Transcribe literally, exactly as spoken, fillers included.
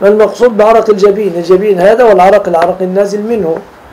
ما المقصود بعرق الجبين؟ الجبين هذا والعرق العرق النازل منه.